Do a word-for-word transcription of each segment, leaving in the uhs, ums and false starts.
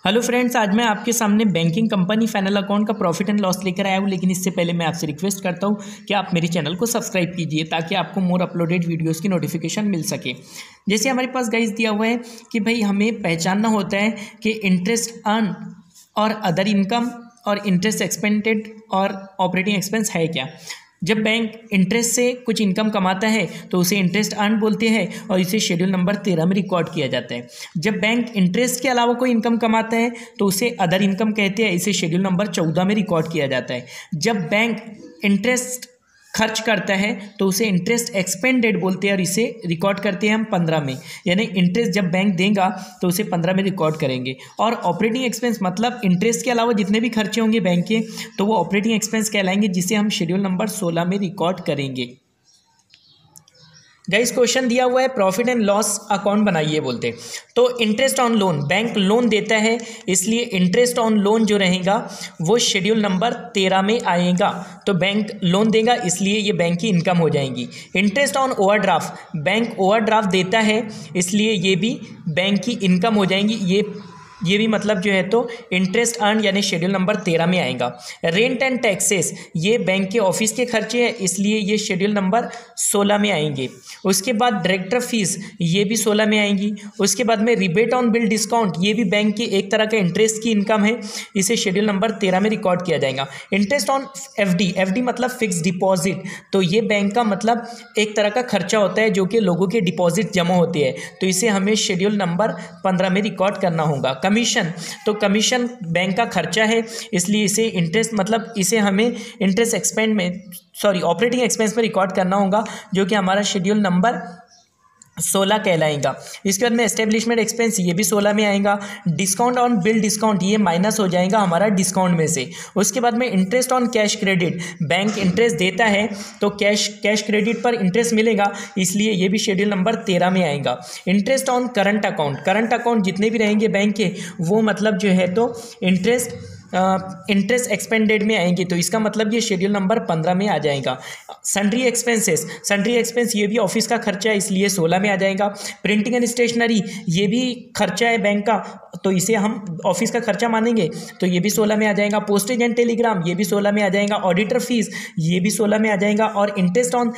Hello friends, आज मैं आपके सामने बैंकिंग कंपनी फाइनल अकाउंट का प्रॉफिट एंड लॉस लेकर आया हूँ। लेकिन इससे पहले मैं आपसे रिक्वेस्ट करता हूँ कि आप मेरे चैनल को सब्सक्राइब कीजिए ताकि आपको मोर अपलोडेड वीडियोस की नोटिफिकेशन मिल सके। जैसे हमारे पास गाइस दिया हुआ है कि भाई हमें पहचानना होता है कि इंटरेस्ट अर्न और अदर इनकम और इंटरेस्ट एक्सपेंडेड और ऑपरेटिंग एक्सपेंस है क्या। जब बैंक इंटरेस्ट से कुछ इनकम कमाता है तो उसे इंटरेस्ट अर्न बोलते हैं और इसे शेड्यूल नंबर तेरह में रिकॉर्ड किया जाता है। जब बैंक इंटरेस्ट के अलावा कोई इनकम कमाता है तो उसे अदर इनकम कहते हैं, इसे शेड्यूल नंबर चौदह में रिकॉर्ड किया जाता है। जब बैंक इंटरेस्ट खर्च करता है तो उसे इंटरेस्ट एक्सपेंडेड बोलते हैं और इसे रिकॉर्ड करते हैं हम पंद्रह में, यानी इंटरेस्ट जब बैंक देगा तो उसे पंद्रह में रिकॉर्ड करेंगे। और ऑपरेटिंग एक्सपेंस मतलब इंटरेस्ट के अलावा जितने भी खर्चे होंगे बैंक के तो वो ऑपरेटिंग एक्सपेंस कहलाएंगे, जिसे हम शेड्यूल नंबर सोलह में रिकॉर्ड करेंगे। गाइस क्वेश्चन दिया हुआ है प्रॉफिट एंड लॉस अकाउंट बनाइए बोलते। तो interest on loan, bank loan देता है इसलिए इंटरेस्ट ऑन लोन जो रहेगा वो शेड्यूल नंबर तेरह में आएगा। तो बैंक लोन देगा इसलिए ये बैंक की इनकम हो जाएंगी। Interest on overdraft, bank overdraft देता है इसलिए ये भी बैंक की इनकम हो जाएंगी। ये ये भी मतलब जो है तो इंटरेस्ट अर्न यानी शेड्यूल नंबर तेरह में आएगा। रेंट एंड टैक्सेस, ये बैंक के ऑफिस के खर्चे हैं इसलिए ये शेड्यूल नंबर सोलह में आएंगे। उसके बाद डायरेक्टर फीस, ये भी सोलह में आएंगी। उसके बाद में रिबेट ऑन बिल डिस्काउंट, ये भी बैंक की एक तरह का इंटरेस्ट की इनकम है, इसे शेड्यूल नंबर तेरह में रिकॉर्ड किया जाएगा। इंटरेस्ट ऑन एफडी, एफडी मतलब फिक्स डिपॉजिट, तो ये बैंक का मतलब एक तरह का खर्चा होता है जो कि लोगों के डिपॉजिट जमा होते हैं, तो इसे हमें शेड्यूल नंबर पंद्रह में रिकॉर्ड करना होगा। कमीशन, तो कमीशन बैंक का खर्चा है इसलिए इसे इंटरेस्ट मतलब इसे हमें इंटरेस्ट एक्सपेंड में सॉरी ऑपरेटिंग एक्सपेंस में रिकॉर्ड करना होगा, जो कि हमारा शेड्यूल नंबर सोलह कहलाएगा। इसके बाद में एस्टेब्लिशमेंट एक्सपेंस, ये भी सोलह में आएगा। डिस्काउंट ऑन बिल डिस्काउंट, ये माइनस हो जाएगा हमारा डिस्काउंट में से। उसके बाद में interest on cash credit, bank interest देता है तो कैश कैश क्रेडिट पर इंटरेस्ट मिलेगा इसलिए ये भी शेड्यूल नंबर तेरह में आएगा। Interest on current account, current account जितने भी रहेंगे बैंक के वो मतलब जो है तो इंटरेस्ट इंटरेस्ट एक्सपेंडेड में आएंगे, तो इसका मतलब ये शेड्यूल नंबर पंद्रह में आ जाएगा। सन्ड्री एक्सपेंसेस, सन्ड्री एक्सपेंस ये भी ऑफिस का खर्चा है इसलिए सोलह में आ जाएगा। प्रिंटिंग एंड स्टेशनरी, ये भी खर्चा है बैंक का तो इसे हम ऑफिस का खर्चा मानेंगे तो ये भी सोलह में आ जाएगा। पोस्टेज एंड टेलीग्राम, ये भी सोलह में आ जाएगा। ऑडिटर फीस, ये भी सोलह में आ जाएगा। और interest on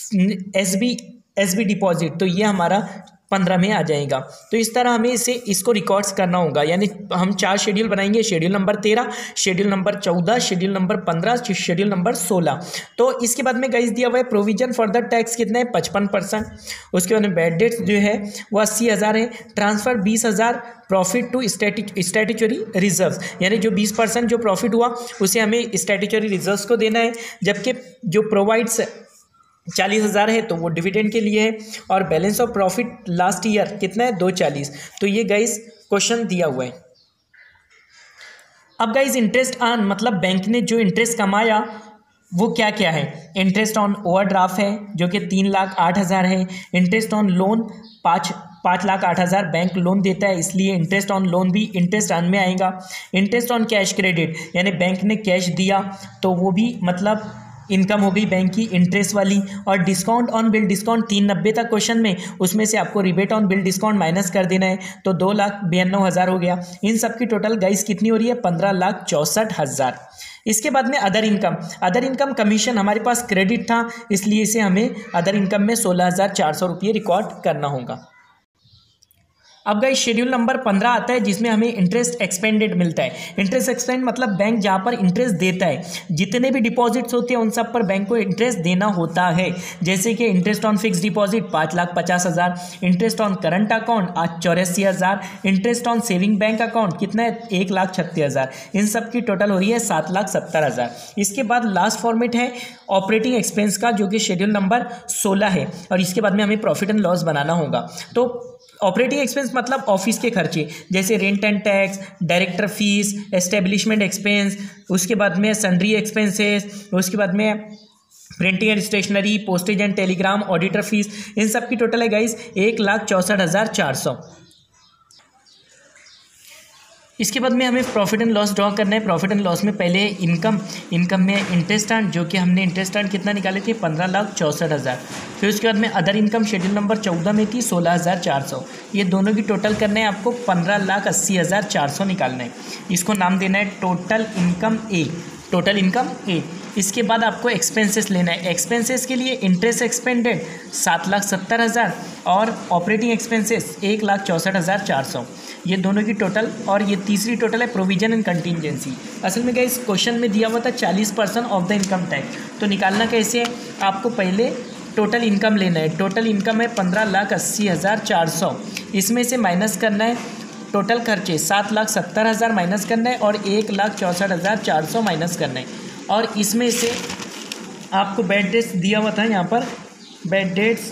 S B S B deposit, तो ये हमारा पंद्रह में आ जाएगा। तो इस तरह हमें इसे इसको रिकॉर्ड्स करना होगा, यानी हम चार शेड्यूल बनाएंगे, शेड्यूल नंबर तेरह, शेड्यूल नंबर चौदह, शेड्यूल नंबर पंद्रह, शेड्यूल नंबर सोलह। तो इसके बाद में गाइस दिया हुआ है प्रोविजन फॉर द टैक्स कितना है, पचपन परसेंट। उसके बाद में बैड डेट्स जो है वो अस्सी हज़ार है। ट्रांसफ़र बीस हज़ार, प्रॉफिट टू स्टैट्यूटरी रिजर्व, यानी जो बीस परसेंट जो प्रॉफिट हुआ उसे हमें स्टैट्यूटरी रिजर्व्स को देना है, जबकि जो प्रोवाइड्स चालीस हज़ार है तो वो डिविडेंड के लिए है। और balance of profit last year कितना है, दो चालीस। तो ये गाइस क्वेश्चन दिया हुआ है। अब गाइस इंटरेस्ट अर्न मतलब बैंक ने जो इंटरेस्ट कमाया वो क्या क्या है। इंटरेस्ट ऑन ओवरड्राफ्ट है जो कि तीन लाख आठ हज़ार है। इंटरेस्ट ऑन लोन पाँच पाँच लाख आठ हज़ार बैंक लोन देता है इसलिए इंटरेस्ट ऑन लोन भी इंटरेस्ट अर्न में आएगा। इंटरेस्ट ऑन कैश क्रेडिट, यानी बैंक ने कैश दिया तो वो भी मतलब इनकम हो गई बैंक की इंटरेस्ट वाली। और डिस्काउंट ऑन बिल डिस्काउंट तीन नब्बे तक क्वेश्चन में, उसमें से आपको rebate on bill discount minus कर देना है तो दो लाख बयानवे हज़ार हो गया। इन सब की टोटल गाइस कितनी हो रही है, पंद्रह लाख चौंसठ हज़ार। इसके बाद में other income, other income commission हमारे पास क्रेडिट था इसलिए इसे हमें अदर इनकम में सोलह हज़ार चार सौ रुपये रिकॉर्ड करना होगा। अब गाइस शेड्यूल नंबर पंद्रह आता है जिसमें हमें इंटरेस्ट एक्सपेंडेड मिलता है। इंटरेस्ट एक्सपेंड मतलब बैंक जहाँ पर इंटरेस्ट देता है, जितने भी डिपॉजिट्स होते हैं उन सब पर बैंक को इंटरेस्ट देना होता है। जैसे कि इंटरेस्ट ऑन फिक्स डिपॉजिट पाँच लाख पचास हज़ार, इंटरेस्ट ऑन करंट अकाउंट आज चौरासी हज़ार, interest on saving bank account कितना है, एक लाख छत्तीस हज़ार। इन सब की टोटल हो रही है सात लाख सत्तर हज़ार। इसके बाद लास्ट फॉर्मेट है ऑपरेटिंग एक्सपेंस का जो कि शेड्यूल नंबर सोलह है और इसके बाद में हमें प्रॉफिट एंड लॉस बनाना होगा। तो ऑपरेटिंग एक्सपेंस मतलब ऑफिस के खर्चे जैसे rent and tax, director fees, establishment expense, उसके बाद में सन्ड्री एक्सपेंसेस, उसके बाद में printing and stationery, postage and telegram, auditor fees, इन सब की टोटल है गाइस एक लाख चौंसठ हज़ार चार सौ। इसके बाद में हमें प्रॉफिट एंड लॉस ड्रॉ करना है। प्रॉफिट एंड लॉस में पहले इनकम, इनकम में इंटरेस्ट अर्न, जो कि हमने इंटरेस्ट अर्न कितना निकाले थे, पंद्रह लाख चौंसठ हज़ार। फिर उसके बाद में अदर इनकम शेड्यूल नंबर चौदह में थी सोलह हज़ार चार सौ। ये दोनों की टोटल करना है आपको, पंद्रह लाख अस्सी हज़ार चार सौ निकालना है। इसको नाम देना है total income A, total income A. इसके बाद आपको एक्सपेंसेस लेना है। एक्सपेंसेस के लिए इंटरेस्ट एक्सपेंडेड सात लाख सत्तर हज़ार और ऑपरेटिंग एक्सपेंसेस एक लाख चौंसठ हज़ार चार सौ, ये दोनों की टोटल। और ये तीसरी टोटल है प्रोविजन एंड कंटिजेंसी। असल में क्या इस क्वेश्चन में दिया हुआ था चालीस percent of the income tax, तो निकालना कैसे है, आपको पहले टोटल इनकम लेना है। टोटल इनकम है पंद्रह लाख अस्सी हज़ार चार सौ, इसमें से माइनस करना है टोटल खर्चे, सात लाख सत्तर हज़ार माइनस करना है और एक लाख चौंसठ हज़ार चार सौ माइनस करना है। और इसमें से आपको बैड डेट्स दिया हुआ था, यहाँ पर बैड डेट्स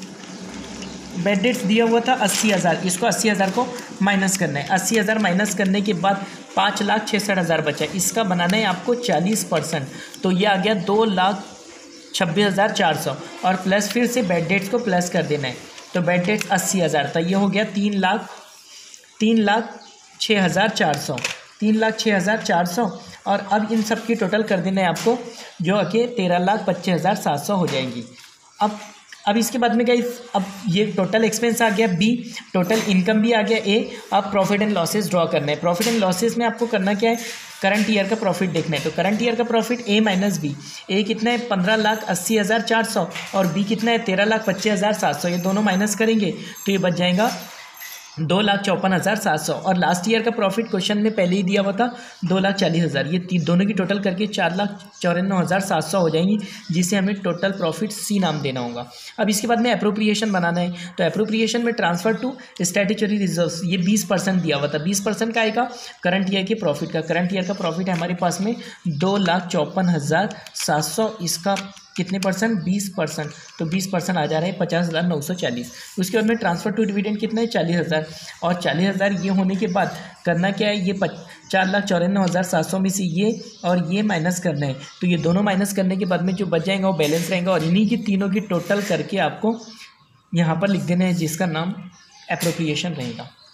बैड डेट्स दिया हुआ था अस्सी हज़ार, इसको अस्सी हज़ार को माइनस करना है। अस्सी हज़ार माइनस करने के बाद पाँच लाख छियासठ हज़ार बचा, इसका बनाना है आपको चालीस परसेंट, तो ये आ गया दो लाख छब्बीस हज़ार चार सौ। और प्लस फिर से बैड डेट्स को प्लस कर देना है, तो बैड डेट्स अस्सी हज़ार था, ये हो गया तीन लाख तीन लाख छः हज़ार चार सौ तीन लाख छः हज़ार चार सौ। और अब इन सब की टोटल कर देना है आपको, जो कि तेरह लाख पच्चीस हज़ार सात सौ हो जाएंगी। अब अब इसके बाद में क्या, अब ये टोटल एक्सपेंस आ गया बी, टोटल इनकम भी आ गया ए। अब प्रॉफिट एंड लॉसेस ड्रॉ करना है। प्रॉफिट एंड लॉसेस में आपको करना क्या है, करंट ईयर का प्रॉफिट देखना है। तो करंट ईयर का profit A minus B, A कितना है पंद्रह लाख अस्सी हज़ार चार सौ और बी कितना है तेरह लाख पच्चीस हज़ार सात सौ, ये दोनों माइनस करेंगे तो ये बच जाएगा दो लाख चौपन हज़ार सात सौ। और लास्ट ईयर का प्रॉफिट क्वेश्चन में पहले ही दिया हुआ था दो लाख चालीस हज़ार, ये दोनों की टोटल करके चार लाख चौरानवे हज़ार सात सौ हो जाएंगी, जिसे हमें टोटल प्रॉफिट सी नाम देना होगा। अब इसके बाद में अप्रोप्रिएशन बनाना है। तो अप्रोप्रिएशन में ट्रांसफर टू स्टैट्यूटरी रिजर्व्स, ये बीस परसेंट दिया हुआ था, बीस परसेंट का आएगा करंट ईयर के प्रॉफिट का। करंट ईयर का प्रॉफिट है हमारे पास में दो लाख चौपन हज़ार सात सौ, इसका कितने परसेंट, बीस परसेंट, तो बीस परसेंट आ जा रहा है पचास हज़ार नौ सौ चालीस। उसके बाद में ट्रांसफर टू डिविडेंड कितना है चालीस हज़ार, और चालीस हज़ार ये होने के बाद करना क्या है, ये चार लाख चौरानवे हज़ार सात सौ में से ये और ये माइनस करना है। तो ये दोनों माइनस करने के बाद में जो बच जाएगा वो बैलेंस रहेगा, और इन्हीं की तीनों की टोटल करके आपको यहाँ पर लिख देना है, जिसका नाम एप्रोप्रिएशन रहेगा।